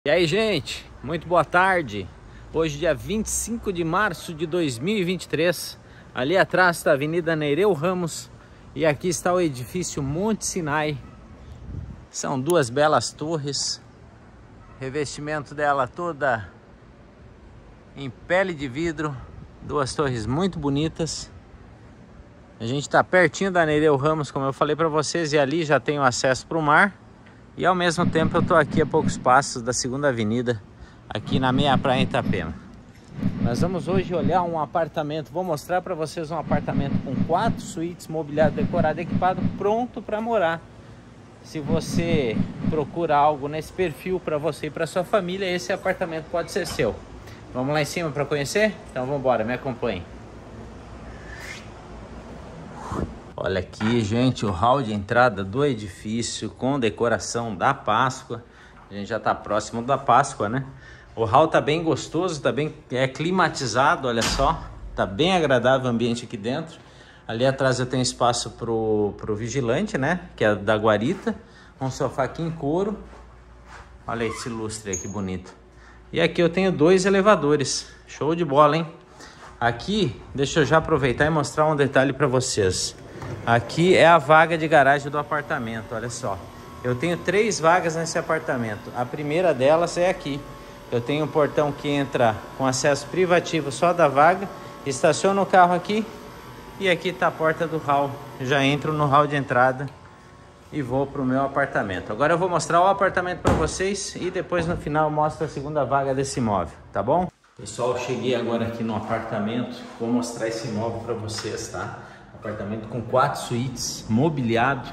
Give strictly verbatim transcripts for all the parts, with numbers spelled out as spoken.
E aí, gente, muito boa tarde. Hoje, dia vinte e cinco de março de dois mil e vinte e três. Ali atrás está a Avenida Nereu Ramos e aqui está o edifício Monte Sinai. São duas belas torres. Revestimento dela toda em pele de vidro. Duas torres muito bonitas. A gente está pertinho da Nereu Ramos, como eu falei para vocês, e ali já tem o acesso para o mar. E ao mesmo tempo eu estou aqui a poucos passos da segunda avenida, aqui na meia praia Itapema. Nós vamos hoje olhar um apartamento, vou mostrar para vocês um apartamento com quatro suítes, mobiliado, decorado, equipado, pronto para morar. Se você procura algo nesse perfil para você e para sua família, esse apartamento pode ser seu. Vamos lá em cima para conhecer? Então vamos embora, me acompanhe. Olha aqui, gente, o hall de entrada do edifício com decoração da Páscoa. A gente já está próximo da Páscoa, né? O hall tá bem gostoso, tá bem é climatizado, olha só. Tá bem agradável o ambiente aqui dentro. Ali atrás eu tenho espaço pro, pro vigilante, né? Que é da guarita. Um sofá aqui em couro. Olha esse lustre aí, que bonito. E aqui eu tenho dois elevadores. Show de bola, hein? Aqui, deixa eu já aproveitar e mostrar um detalhe para vocês. Aqui é a vaga de garagem do apartamento, olha só. Eu tenho três vagas nesse apartamento. A primeira delas é aqui. Eu tenho um portão que entra com acesso privativo só da vaga. Estaciono o carro aqui e aqui está a porta do hall. Já entro no hall de entrada e vou para o meu apartamento. Agora eu vou mostrar o apartamento para vocês e depois no final eu mostro a segunda vaga desse imóvel, tá bom? Pessoal, cheguei agora aqui no apartamento. Vou mostrar esse imóvel para vocês, tá? Apartamento com quatro suítes, mobiliado,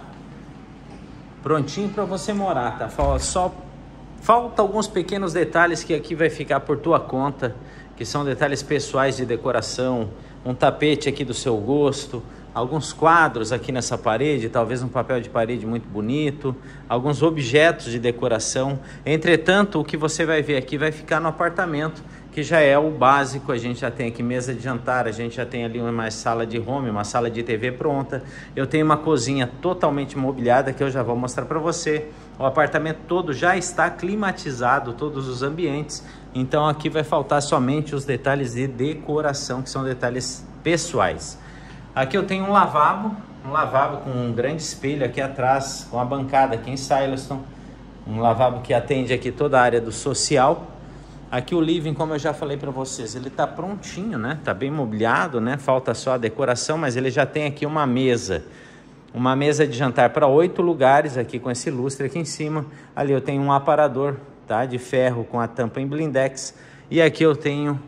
prontinho para você morar, tá? Só falta alguns pequenos detalhes que aqui vai ficar por tua conta, que são detalhes pessoais de decoração, um tapete aqui do seu gosto, alguns quadros aqui nessa parede, talvez um papel de parede muito bonito, alguns objetos de decoração. Entretanto, o que você vai ver aqui vai ficar no apartamento, que já é o básico. A gente já tem aqui mesa de jantar, a gente já tem ali uma sala de home, uma sala de T V pronta. Eu tenho uma cozinha totalmente mobiliada que eu já vou mostrar para você. O apartamento todo já está climatizado, todos os ambientes. Então aqui vai faltar somente os detalhes de decoração, que são detalhes pessoais. Aqui eu tenho um lavabo, um lavabo com um grande espelho aqui atrás, com a bancada aqui em Sileston. Um lavabo que atende aqui toda a área do social. Aqui o living, como eu já falei para vocês, ele tá prontinho, né? Tá bem mobiliado, né? Falta só a decoração, mas ele já tem aqui uma mesa. Uma mesa de jantar para oito lugares aqui com esse lustre aqui em cima. Ali eu tenho um aparador, tá? De ferro com a tampa em blindex. E aqui eu tenho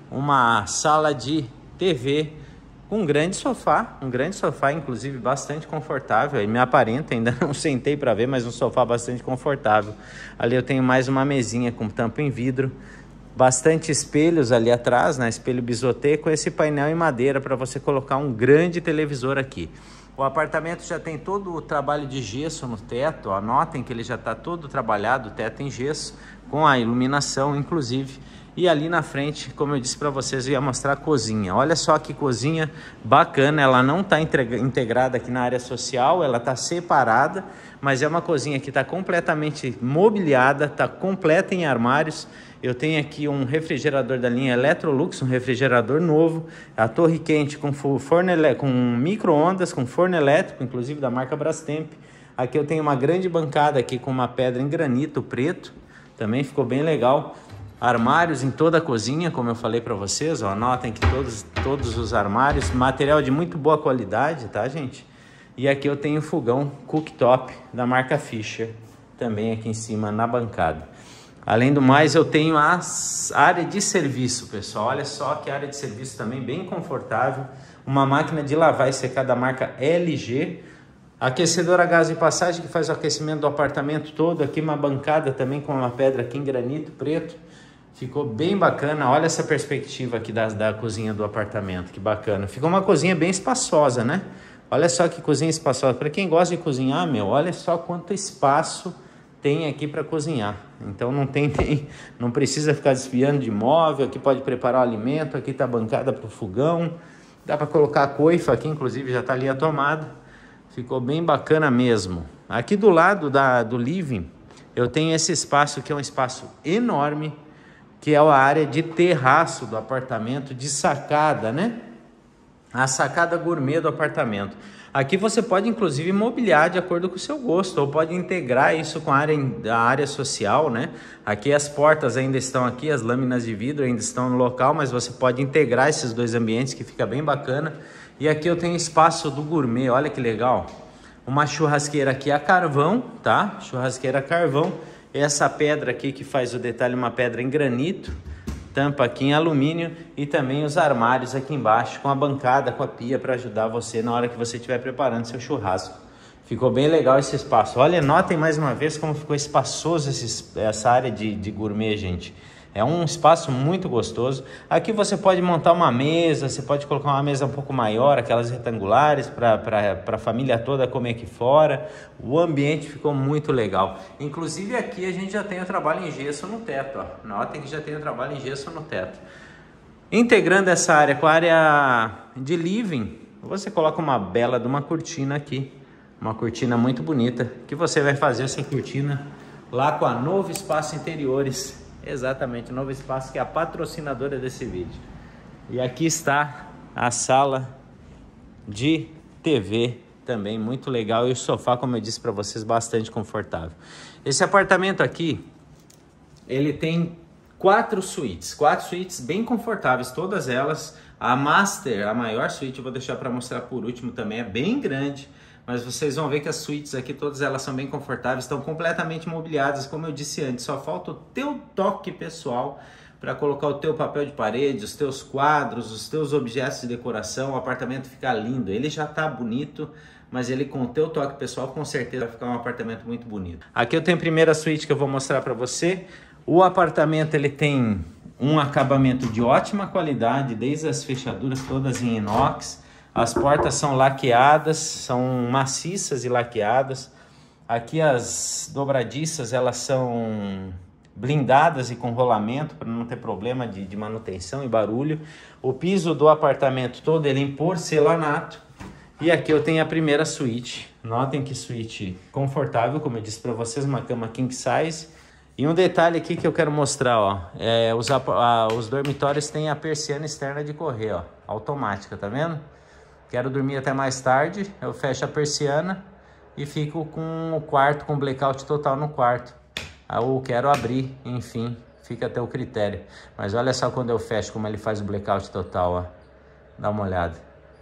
uma sala de T V com um grande sofá. Um grande sofá, inclusive, bastante confortável. Ele me aparenta, ainda não sentei para ver, mas um sofá bastante confortável. Ali eu tenho mais uma mesinha com tampa em vidro. Bastante espelhos ali atrás, né? Espelho bisotê com esse painel em madeira para você colocar um grande televisor aqui. O apartamento já tem todo o trabalho de gesso no teto, ó. Notem que ele já está todo trabalhado, o teto em gesso, com a iluminação inclusive. E ali na frente, como eu disse para vocês, eu ia mostrar a cozinha. Olha só que cozinha bacana, ela não está integrada aqui na área social, ela está separada, mas é uma cozinha que está completamente mobiliada, está completa em armários. Eu tenho aqui um refrigerador da linha Electrolux, um refrigerador novo, a torre quente com forno com micro-ondas, com forno elétrico, inclusive da marca Brastemp. Aqui eu tenho uma grande bancada aqui com uma pedra em granito preto, também ficou bem legal. Armários em toda a cozinha, como eu falei para vocês, ó, notem que todos, todos os armários, material de muito boa qualidade, tá, gente? E aqui eu tenho o fogão cooktop da marca Fischer, também aqui em cima na bancada. Além do mais, eu tenho a área de serviço, pessoal. Olha só que área de serviço também bem confortável. Uma máquina de lavar e secar da marca L G. Aquecedor a gás de passagem que faz o aquecimento do apartamento todo. Aqui uma bancada também com uma pedra aqui em granito preto. Ficou bem bacana. Olha essa perspectiva aqui da, da cozinha do apartamento. Que bacana. Ficou uma cozinha bem espaçosa, né? Olha só que cozinha espaçosa. Para quem gosta de cozinhar, meu, olha só quanto espaço tem aqui para cozinhar. Então não tem, tem, não precisa ficar desviando de móvel. Aqui pode preparar o alimento. Aqui tá a bancada para o fogão. Dá para colocar a coifa aqui, inclusive já tá ali a tomada. Ficou bem bacana mesmo. Aqui do lado da, do living eu tenho esse espaço que é um espaço enorme, que é a área de terraço do apartamento, de sacada, né? A sacada gourmet do apartamento. Aqui você pode inclusive mobiliar de acordo com o seu gosto, ou pode integrar isso com a área, a área social, né? Aqui as portas ainda estão aqui, as lâminas de vidro ainda estão no local, mas você pode integrar esses dois ambientes que fica bem bacana. E aqui eu tenho espaço do gourmet, olha que legal. Uma churrasqueira aqui a carvão, tá? Churrasqueira a carvão. Essa pedra aqui que faz o detalhe, uma pedra em granito. Tampa aqui em alumínio e também os armários aqui embaixo com a bancada, com a pia para ajudar você na hora que você estiver preparando seu churrasco. Ficou bem legal esse espaço. Olha, notem mais uma vez como ficou espaçoso esse, essa área de, de gourmet, gente. É um espaço muito gostoso. Aqui você pode montar uma mesa, você pode colocar uma mesa um pouco maior, aquelas retangulares, para a família toda comer aqui fora. O ambiente ficou muito legal. Inclusive aqui a gente já tem o trabalho em gesso no teto. Ó. Notem que já tem o trabalho em gesso no teto. Integrando essa área com a área de living, você coloca uma bela de uma cortina aqui. Uma cortina muito bonita, que você vai fazer essa cortina lá com a Novo Espaço Interiores. Exatamente, Novo Espaço, que é a patrocinadora desse vídeo. E aqui está a sala de T V, também muito legal. E o sofá, como eu disse para vocês, bastante confortável. Esse apartamento aqui, ele tem quatro suítes. Quatro suítes bem confortáveis, todas elas. A Master, a maior suíte, eu vou deixar para mostrar por último também, é bem grande. Mas vocês vão ver que as suítes aqui, todas elas são bem confortáveis, estão completamente mobiliadas, como eu disse antes. Só falta o teu toque pessoal para colocar o teu papel de parede, os teus quadros, os teus objetos de decoração. O apartamento fica lindo. Ele já está bonito, mas ele com o teu toque pessoal, com certeza vai ficar um apartamento muito bonito. Aqui eu tenho a primeira suíte que eu vou mostrar para você. O apartamento ele tem um acabamento de ótima qualidade, desde as fechaduras todas em inox. As portas são laqueadas, são maciças e laqueadas. Aqui as dobradiças, elas são blindadas e com rolamento para não ter problema de, de manutenção e barulho. O piso do apartamento todo ele em porcelanato. E aqui eu tenho a primeira suíte. Notem que suíte confortável, como eu disse para vocês, uma cama king size. E um detalhe aqui que eu quero mostrar, ó, é, os, a, os dormitórios têm a persiana externa de correr, ó, automática, tá vendo? Quero dormir até mais tarde, eu fecho a persiana e fico com o quarto, com blackout total no quarto. Ou quero abrir, enfim, fica até o critério. Mas olha só quando eu fecho como ele faz o blackout total, ó. Dá uma olhada.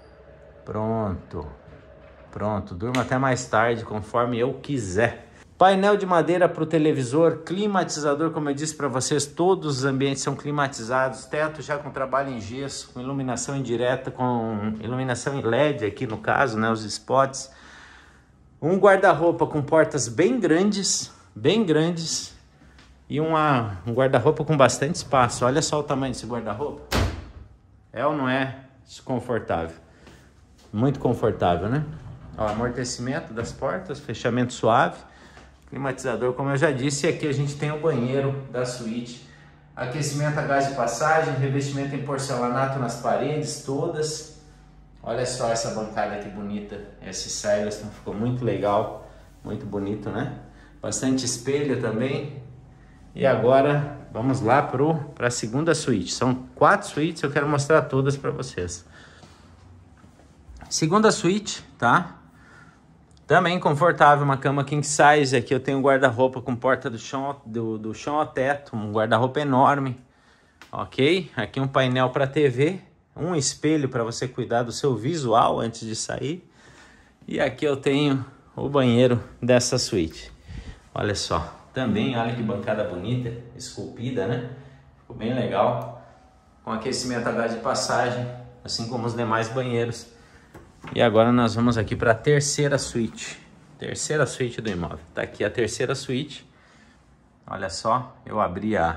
Pronto. Pronto, durmo até mais tarde, conforme eu quiser. Painel de madeira para o televisor, climatizador, como eu disse para vocês, todos os ambientes são climatizados, teto já com trabalho em gesso, com iluminação indireta, com iluminação em L E D aqui no caso, né, os spots. Um guarda-roupa com portas bem grandes, bem grandes, e uma, um guarda-roupa com bastante espaço. Olha só o tamanho desse guarda-roupa. É ou não é confortável? Muito confortável, né? Ó, amortecimento das portas, fechamento suave. Climatizador, como eu já disse, e aqui a gente tem o banheiro da suíte. Aquecimento a gás de passagem, revestimento em porcelanato nas paredes todas. Olha só essa bancada que bonita. Esse Silverstone ficou muito legal, muito bonito, né? Bastante espelho também. E agora vamos lá para a segunda suíte. São quatro suítes, eu quero mostrar todas para vocês. Segunda suíte, tá? Também confortável, uma cama king size. Aqui eu tenho um guarda-roupa com porta do chão, do, do chão ao teto, um guarda-roupa enorme, ok? Aqui um painel para T V, um espelho para você cuidar do seu visual antes de sair. E aqui eu tenho o banheiro dessa suíte. Olha só, também olha que bancada bonita, esculpida, né? Ficou bem legal, com aquecimento a gás de passagem, assim como os demais banheiros. E agora nós vamos aqui para a terceira suíte. Terceira suíte do imóvel. Tá aqui a terceira suíte. Olha só, eu abri a,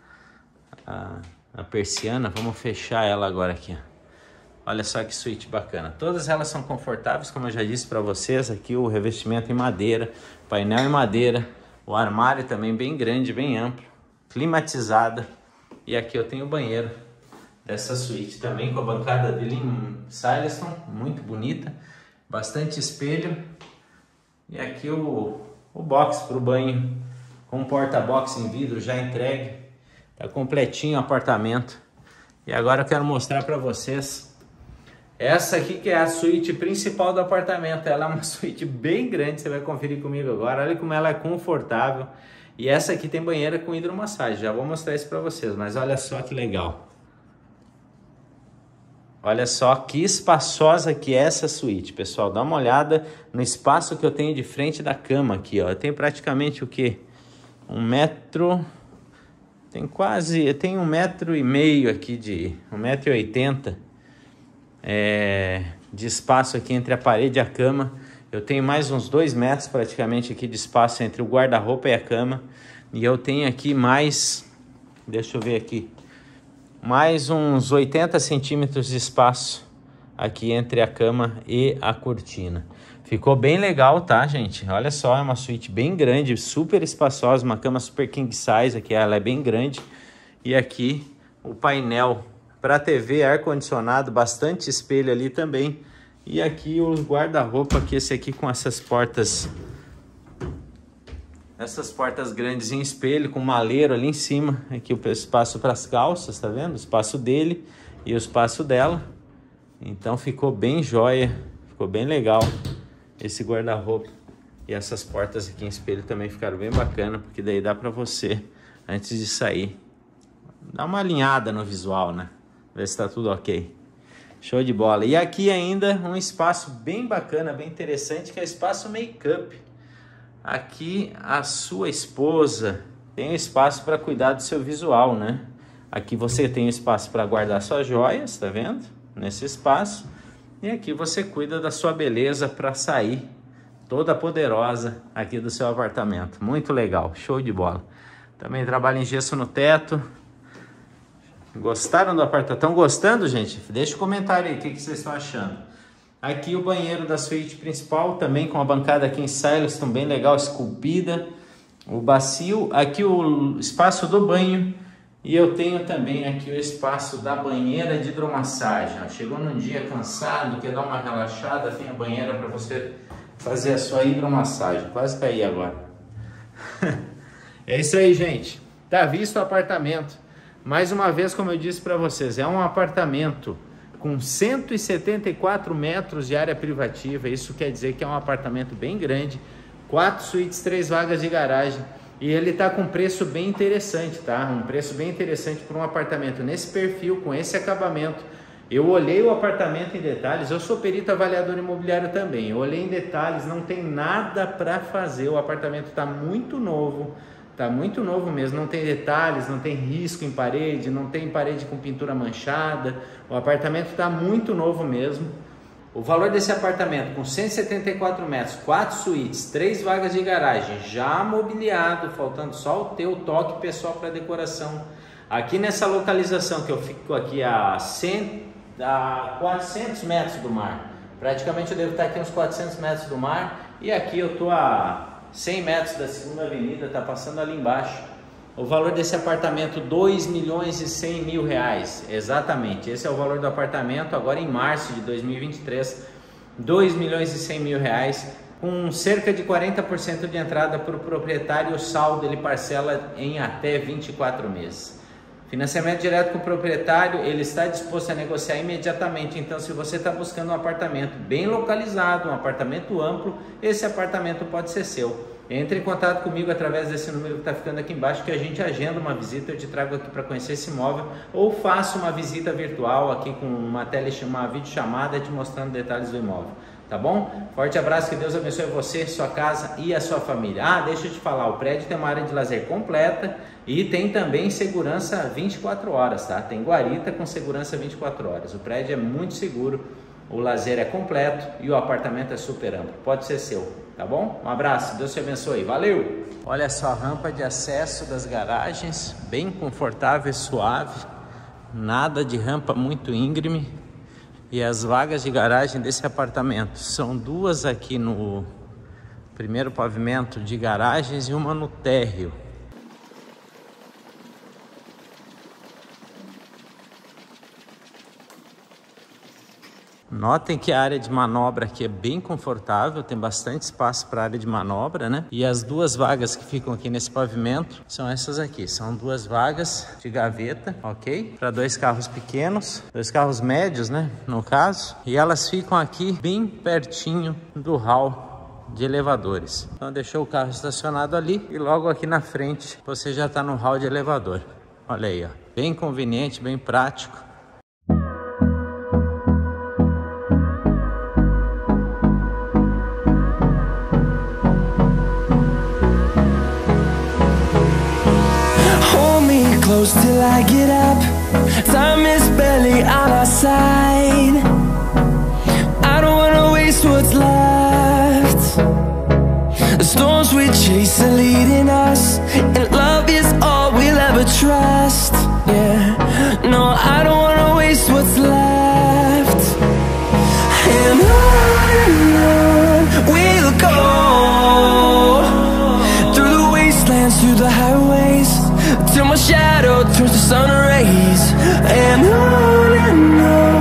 a, a persiana. Vamos fechar ela agora aqui. Olha só que suíte bacana. Todas elas são confortáveis, como eu já disse para vocês. Aqui o revestimento em madeira, painel em madeira. O armário também bem grande, bem amplo. Climatizada. E aqui eu tenho o banheiro dessa suíte também, com a bancada dele em Silverstone, muito bonita, bastante espelho. E aqui o, o box para o banho, com porta-box em vidro já entregue. Tá completinho o apartamento. E agora eu quero mostrar para vocês essa aqui, que é a suíte principal do apartamento. Ela é uma suíte bem grande, você vai conferir comigo agora. Olha como ela é confortável. E essa aqui tem banheira com hidromassagem. Já vou mostrar isso para vocês, mas olha só que legal. Olha só que espaçosa que é essa suíte, pessoal. Dá uma olhada no espaço que eu tenho de frente da cama aqui, ó. Eu tenho praticamente o quê? Um metro... Tem quase... Tem um metro e meio aqui de... Um metro e oitenta é, de espaço aqui entre a parede e a cama. Eu tenho mais uns dois metros praticamente aqui de espaço entre o guarda-roupa e a cama. E eu tenho aqui mais... Deixa eu ver aqui. Mais uns oitenta centímetros de espaço aqui entre a cama e a cortina. Ficou bem legal, tá, gente? Olha só, é uma suíte bem grande, super espaçosa, uma cama super king size aqui, ela é bem grande. E aqui o painel para T V, ar-condicionado, bastante espelho ali também. E aqui o guarda-roupa, que esse aqui com essas portas... Essas portas grandes em espelho, com maleiro ali em cima. Aqui o espaço para as calças, tá vendo? O espaço dele e o espaço dela. Então ficou bem joia, ficou bem legal esse guarda-roupa. E essas portas aqui em espelho também ficaram bem bacana, porque daí dá para você, antes de sair, dar uma alinhada no visual, né? Ver se tá tudo ok. Show de bola. E aqui ainda um espaço bem bacana, bem interessante, que é o espaço make-up. Aqui a sua esposa tem espaço para cuidar do seu visual, né? Aqui você tem espaço para guardar suas joias, tá vendo? Nesse espaço. E aqui você cuida da sua beleza para sair toda poderosa aqui do seu apartamento. Muito legal, show de bola. Também trabalha em gesso no teto. Gostaram do apartamento? Estão gostando, gente? Deixa um comentário aí, o que, que vocês estão achando? Aqui o banheiro da suíte principal, também com a bancada aqui em Sileston, bem legal, esculpida. O bacio, aqui o espaço do banho. E eu tenho também aqui o espaço da banheira de hidromassagem. Chegou num dia cansado, quer dar uma relaxada, tem a banheira para você fazer a sua hidromassagem. Quase caí agora. É isso aí, gente. Tá visto o apartamento. Mais uma vez, como eu disse para vocês, é um apartamento com cento e setenta e quatro metros de área privativa. Isso quer dizer que é um apartamento bem grande, quatro suítes, três vagas de garagem, e ele está com preço bem interessante, tá? Um preço bem interessante para um apartamento nesse perfil, com esse acabamento. Eu olhei o apartamento em detalhes, eu sou perito avaliador imobiliário também, eu olhei em detalhes, não tem nada para fazer, o apartamento está muito novo, tá muito novo mesmo, não tem detalhes, não tem risco em parede, não tem parede com pintura manchada. O apartamento está muito novo mesmo. O valor desse apartamento com cento e setenta e quatro metros, quatro suítes, três vagas de garagem, já mobiliado, faltando só o teu toque pessoal para decoração. Aqui nessa localização que eu fico aqui a, cem, a quatrocentos metros do mar, praticamente eu devo estar aqui uns quatrocentos metros do mar, e aqui eu tô a cem metros da segunda avenida, tá passando ali embaixo. O valor desse apartamento, dois milhões e cem mil reais, exatamente, esse é o valor do apartamento, agora em março de dois mil e vinte e três, dois milhões e cem mil reais, com cerca de quarenta por cento de entrada para o proprietário, o saldo ele parcela em até vinte e quatro meses. Financiamento direto com o proprietário, ele está disposto a negociar imediatamente. Então, se você está buscando um apartamento bem localizado, um apartamento amplo, esse apartamento pode ser seu. Entre em contato comigo através desse número que está ficando aqui embaixo, que a gente agenda uma visita, eu te trago aqui para conhecer esse imóvel, ou faço uma visita virtual aqui com uma tele, uma videochamada te mostrando detalhes do imóvel. Tá bom? Forte abraço, que Deus abençoe você, sua casa e a sua família. Ah, deixa eu te falar, o prédio tem uma área de lazer completa e tem também segurança vinte e quatro horas, tá? Tem guarita com segurança vinte e quatro horas. O prédio é muito seguro, o lazer é completo e o apartamento é super amplo. Pode ser seu, tá bom? Um abraço, Deus te abençoe, valeu! Olha só a rampa de acesso das garagens, bem confortável e suave, nada de rampa muito íngreme. E as vagas de garagem desse apartamento são duas aqui no primeiro pavimento de garagens e uma no térreo. Notem que a área de manobra aqui é bem confortável, tem bastante espaço para área de manobra, né? E as duas vagas que ficam aqui nesse pavimento são essas aqui. São duas vagas de gaveta, ok? Para dois carros pequenos, dois carros médios, né? No caso. E elas ficam aqui bem pertinho do hall de elevadores. Então deixou o carro estacionado ali e logo aqui na frente você já está no hall de elevador. Olha aí, ó. Bem conveniente, bem prático. Close till I get up. Time is barely on our side. I don't wanna waste what's left. The storms we chase are leading us, and love is all we'll ever trust. Yeah, no, I don't wanna waste what's left. And on we'll go, through the wastelands, through the highways, till my shadow turns to sun rays. And on and on